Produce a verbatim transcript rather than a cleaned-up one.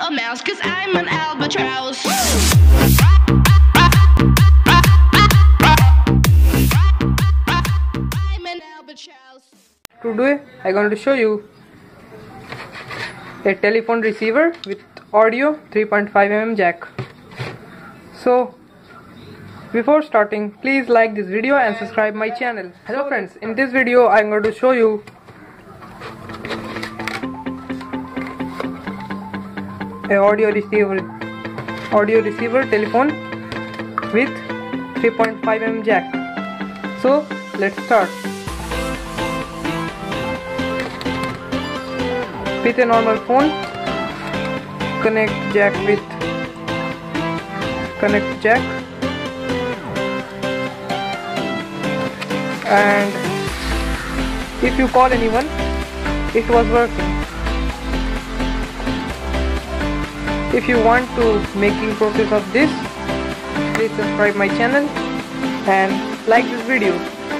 a mouse, cause I'm an albatross. I'm an albatross. Today I'm going to show you a telephone receiver with audio three point five millimeter jack. So before starting, please like this video and subscribe my channel. Hello friends, in this video I'm going to show you a audio receiver audio receiver telephone with three point five millimeter jack. So let's start. With a normal phone, connect jack with connect jack, and if you call anyone, it was working. If you want to making process of this, please subscribe my channel and like this video.